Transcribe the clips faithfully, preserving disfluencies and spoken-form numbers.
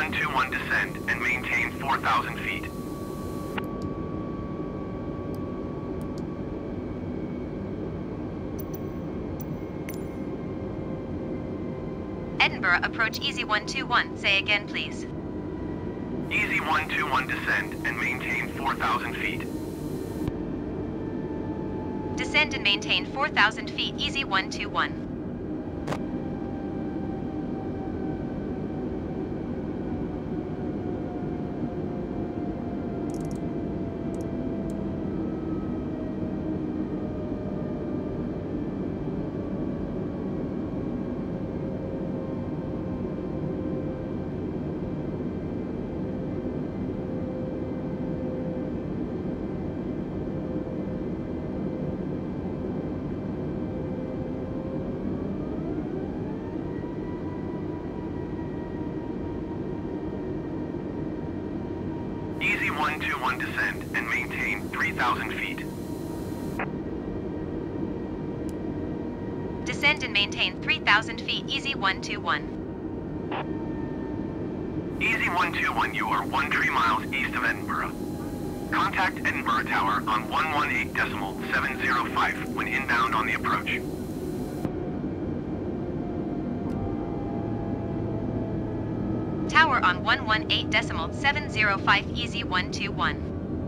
one two one descend and maintain four thousand feet. Edinburgh, approach easy one two one, say again please. Easy one two one descend and maintain four thousand feet. Descend and maintain four thousand feet, easy one two one. Easy one two one descend and maintain three thousand feet. Descend and maintain three thousand feet, easy one two one. Easy one two one, you are one three miles east of Edinburgh. Contact Edinburgh Tower on one one eight decimal seven zero five when inbound on the approach. Tower on one one eight decimal seven zero five, easy one two one.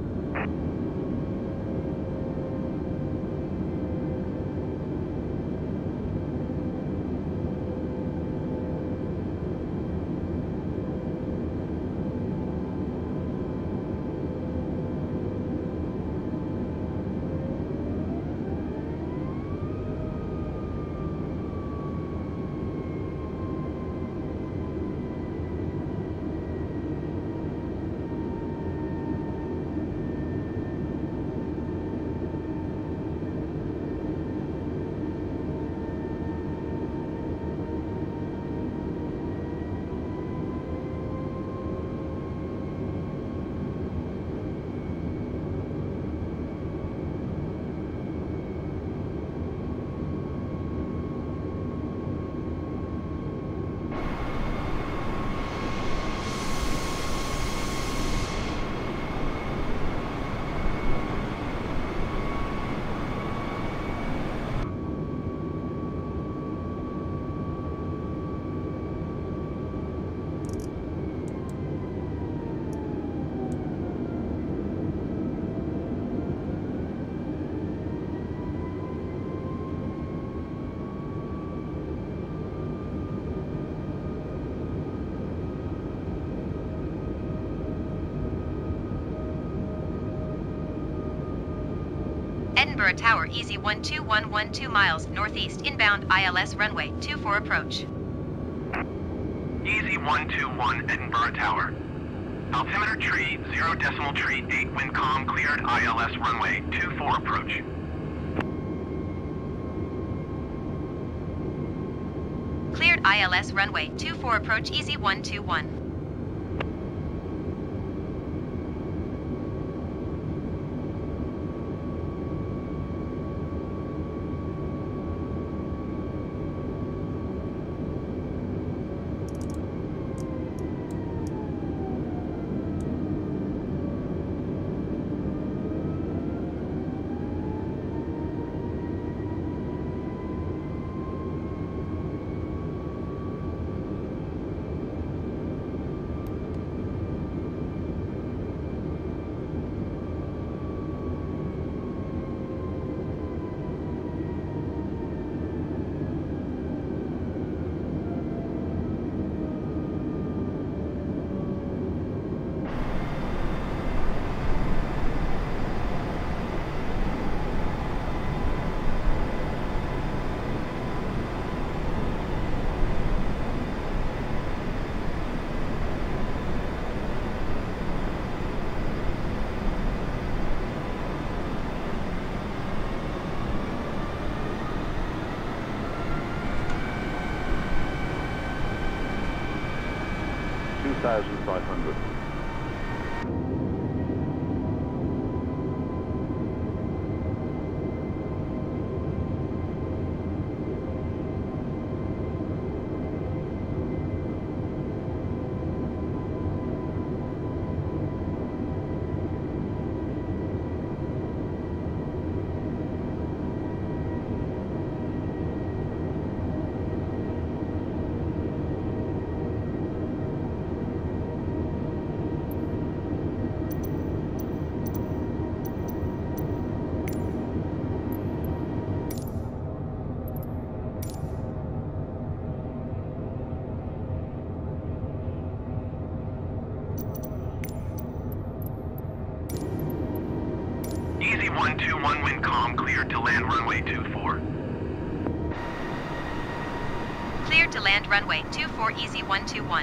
Edinburgh Tower, easy one two one one two miles northeast, inbound I L S runway two four approach. Easy one two one Edinburgh Tower. Altimeter tree zero decimal tree eight wind calm cleared I L S runway two four approach. Cleared I L S runway two four approach, easy one two one. two thousand five hundred. Easy one two one wind calm, cleared to land runway two four. Cleared to land runway two four, easy one two one.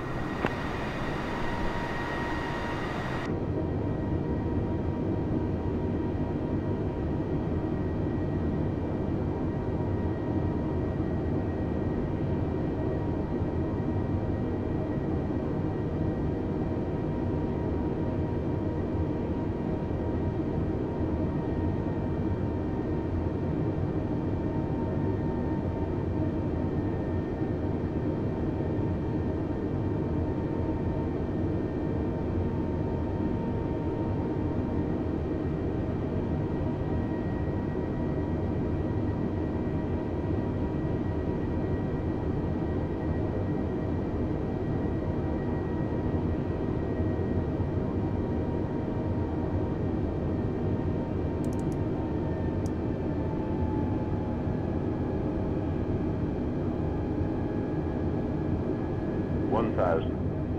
one thousand.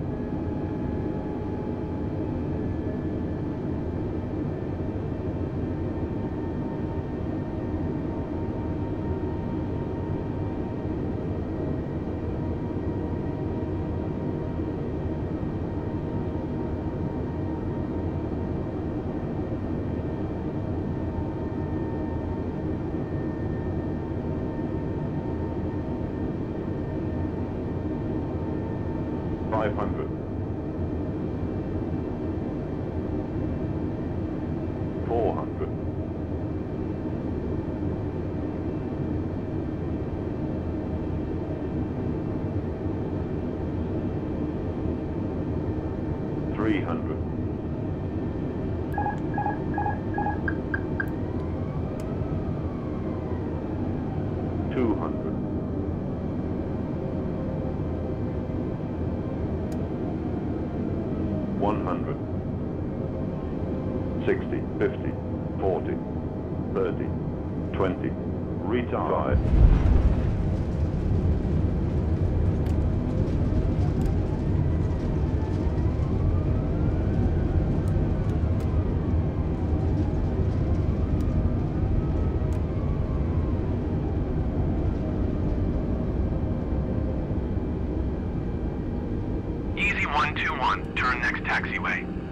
five hundred. four hundred. three hundred. two hundred. one hundred, sixty, fifty, forty, thirty, twenty, retard. Easy one two one, turn next taxiway.